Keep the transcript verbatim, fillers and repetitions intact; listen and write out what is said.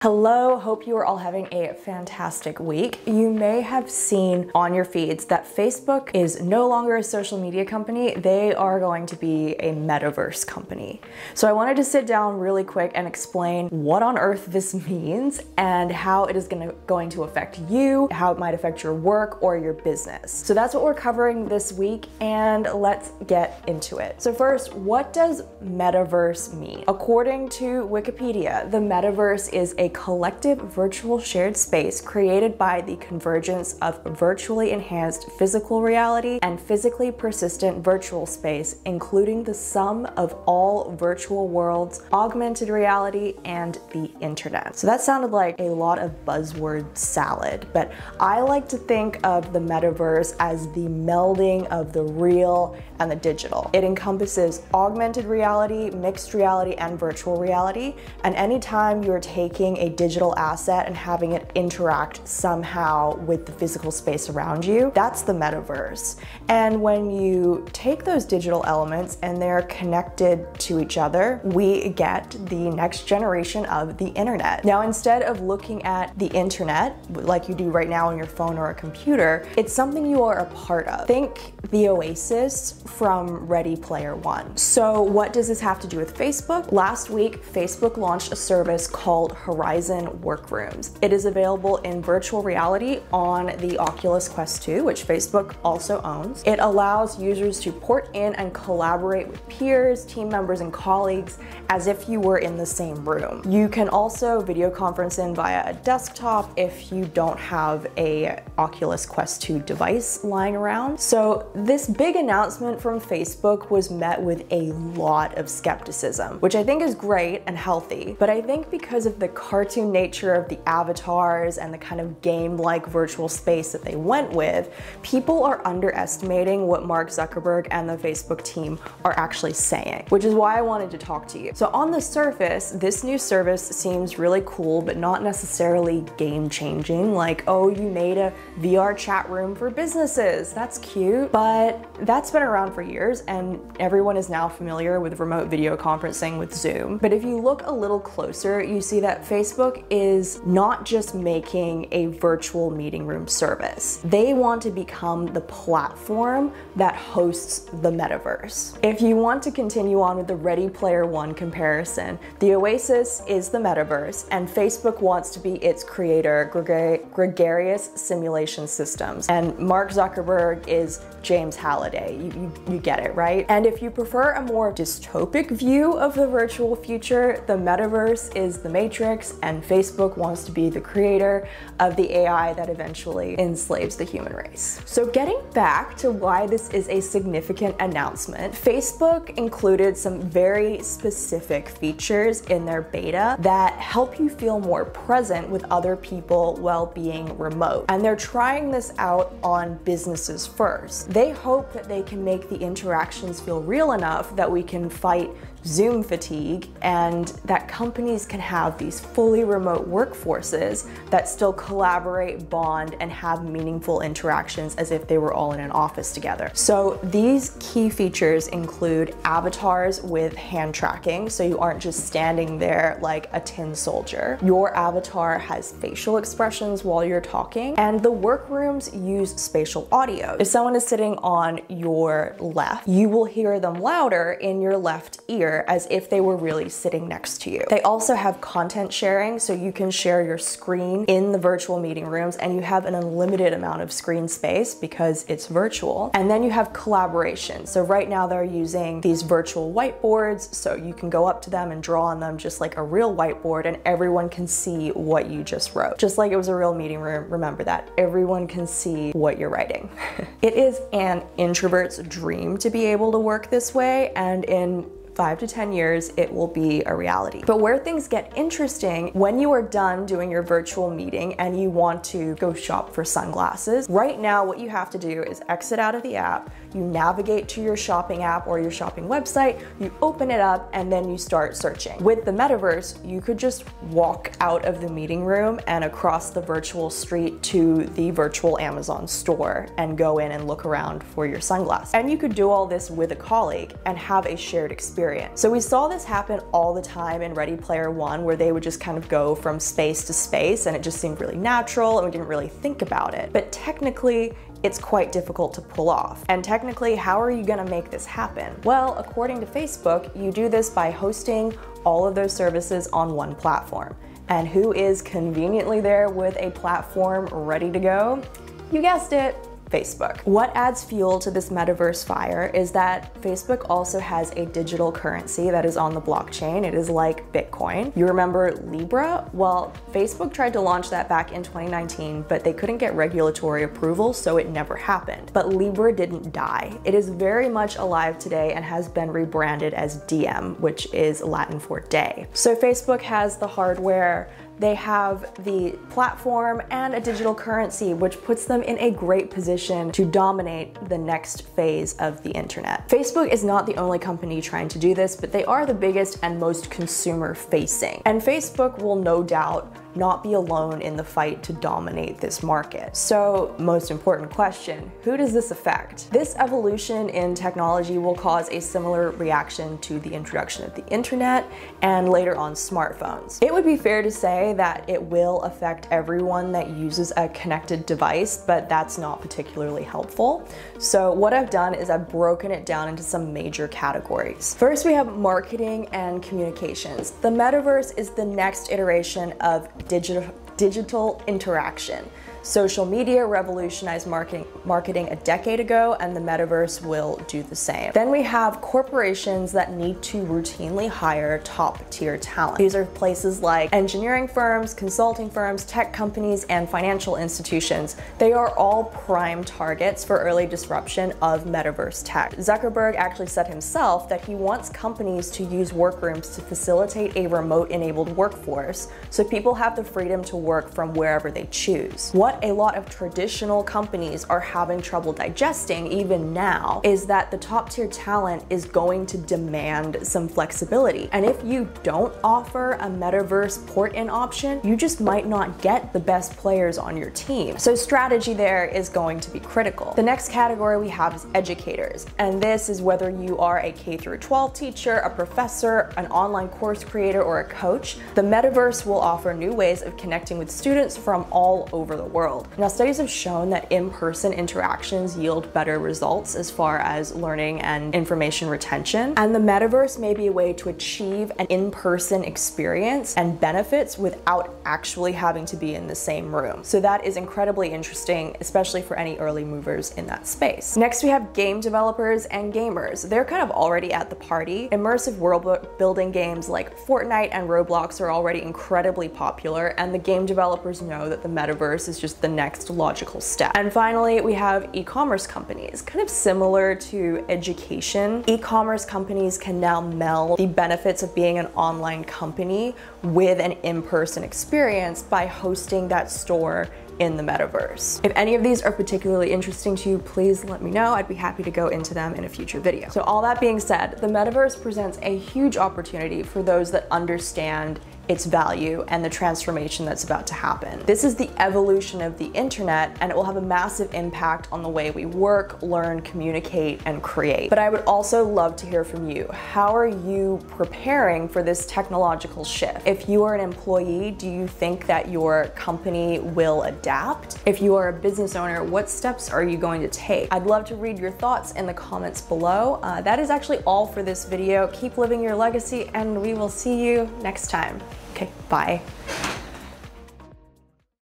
Hello, hope you are all having a fantastic week. You may have seen on your feeds that Facebook is no longer a social media company. They are going to be a Metaverse company. So I wanted to sit down really quick and explain what on earth this means and how it is gonna, going to affect you, how it might affect your work or your business. So that's what we're covering this week, and let's get into it. So first, what does Metaverse mean? According to Wikipedia, the Metaverse is a collective virtual shared space created by the convergence of virtually enhanced physical reality and physically persistent virtual space, including the sum of all virtual worlds, augmented reality, and the internet. So that sounded like a lot of buzzword salad, but I like to think of the Metaverse as the melding of the real and the digital. It encompasses augmented reality, mixed reality, and virtual reality, and anytime you're taking a digital asset and having it interact somehow with the physical space around you, that's the Metaverse. And when you take those digital elements and they're connected to each other, we get the next generation of the internet. Now, instead of looking at the internet like you do right now on your phone or a computer, it's something you are a part of. Think the Oasis from Ready Player One. So what does this have to do with Facebook? Last week, Facebook launched a service called Horizon Workrooms. It is available in virtual reality on the Oculus Quest two, which Facebook also owns. It allows users to port in and collaborate with peers, team members, and colleagues as if you were in the same room. You can also video conference in via a desktop if you don't have a Oculus Quest two device lying around. So this big announcement from Facebook was met with a lot of skepticism, which I think is great and healthy, but I think because of the cartoon nature of the avatars and the kind of game-like virtual space that they went with, people are underestimating what Mark Zuckerberg and the Facebook team are actually saying, which is why I wanted to talk to you. So on the surface, this new service seems really cool, but not necessarily game-changing. Like, oh, you made a V R chat room for businesses. That's cute, but that's been around for years and everyone is now familiar with remote video conferencing with Zoom. But if you look a little closer, you see that Facebook is not just making a virtual meeting room service. They want to become the platform that hosts the Metaverse. If you want to continue on with the Ready Player One comparison, the Oasis is the Metaverse and Facebook wants to be its creator, Gregari- Gregarious Simulation Systems. And Mark Zuckerberg is James Halliday. You, you, you get it, right? And if you prefer a more dystopic view of the virtual future, the Metaverse is the Matrix and Facebook wants to be the creator of the A I that eventually enslaves the human race. So getting back to why this is a significant announcement, Facebook included some very specific features in their beta that help you feel more present with other people while being remote. And they're trying this out on businesses first. They hope that they can make the interactions feel real enough that we can fight Zoom fatigue and that companies can have these fully remote workforces that still collaborate, bond, and have meaningful interactions as if they were all in an office together. So these key features include avatars with hand tracking, so you aren't just standing there like a tin soldier. Your avatar has facial expressions while you're talking, and the workrooms use spatial audio. If someone is sitting on your left, you will hear them louder in your left ear as if they were really sitting next to you. They also have content sharing, so you can share your screen in the virtual meeting rooms and you have an unlimited amount of screen space because it's virtual. And then you have collaboration. So right now they're using these virtual whiteboards, so you can go up to them and draw on them just like a real whiteboard and everyone can see what you just wrote. Just like it was a real meeting room, remember that. Everyone can see what you're writing. It is an introvert's dream to be able to work this way, and in five to ten years, it will be a reality. But where things get interesting, when you are done doing your virtual meeting and you want to go shop for sunglasses, right now what you have to do is exit out of the app, you navigate to your shopping app or your shopping website, you open it up, and then you start searching. With the Metaverse, you could just walk out of the meeting room and across the virtual street to the virtual Amazon store and go in and look around for your sunglasses. And you could do all this with a colleague and have a shared experience experience. So we saw this happen all the time in Ready Player One, where they would just kind of go from space to space and it just seemed really natural and we didn't really think about it. But technically, it's quite difficult to pull off. And technically, how are you gonna make this happen? Well, according to Facebook, you do this by hosting all of those services on one platform. And who is conveniently there with a platform ready to go? You guessed it, Facebook. What adds fuel to this metaverse fire is that Facebook also has a digital currency that is on the blockchain. It is like Bitcoin. You remember Libra? Well, Facebook tried to launch that back in twenty nineteen, but they couldn't get regulatory approval, so it never happened. But Libra didn't die. It is very much alive today and has been rebranded as D M, which is Latin for day. So Facebook has the hardware, they have the platform and a digital currency, which puts them in a great position to dominate the next phase of the internet. Facebook is not the only company trying to do this, but they are the biggest and most consumer facing. And Facebook will no doubt not be alone in the fight to dominate this market. So, most important question, who does this affect? This evolution in technology will cause a similar reaction to the introduction of the internet and later on smartphones. It would be fair to say that it will affect everyone that uses a connected device, but that's not particularly helpful. So what I've done is I've broken it down into some major categories. First, we have marketing and communications. The metaverse is the next iteration of digital digital interaction. Social media revolutionized marketing, marketing a decade ago, and the metaverse will do the same. Then we have corporations that need to routinely hire top-tier talent. These are places like engineering firms, consulting firms, tech companies, and financial institutions. They are all prime targets for early disruption of metaverse tech. Zuckerberg actually said himself that he wants companies to use Workrooms to facilitate a remote-enabled workforce, so people have the freedom to work from wherever they choose. What a lot of traditional companies are having trouble digesting even now is that the top tier talent is going to demand some flexibility. And if you don't offer a metaverse port-in option, you just might not get the best players on your team. So strategy there is going to be critical. The next category we have is educators. And this is whether you are a K through twelve teacher, a professor, an online course creator, or a coach. The metaverse will offer new ways of connecting with students from all over the world. Now, studies have shown that in-person interactions yield better results as far as learning and information retention, and the metaverse may be a way to achieve an in-person experience and benefits without actually having to be in the same room. So that is incredibly interesting, especially for any early movers in that space. Next, we have game developers and gamers. They're kind of already at the party. Immersive world building games like Fortnite and Roblox are already incredibly popular, and the game developers know that the metaverse is just the next logical step. And finally, we have e-commerce companies. Kind of similar to education, e-commerce companies can now meld the benefits of being an online company with an in-person experience by hosting that store in the metaverse. If any of these are particularly interesting to you, please let me know. I'd be happy to go into them in a future video. So all that being said, the metaverse presents a huge opportunity for those that understand its value and the transformation that's about to happen. This is the evolution of the internet, and it will have a massive impact on the way we work, learn, communicate, and create. But I would also love to hear from you. How are you preparing for this technological shift? If you are an employee, do you think that your company will adapt? If you are a business owner, what steps are you going to take? I'd love to read your thoughts in the comments below. Uh, that is actually all for this video. Keep living your legacy, and we will see you next time. Okay, bye.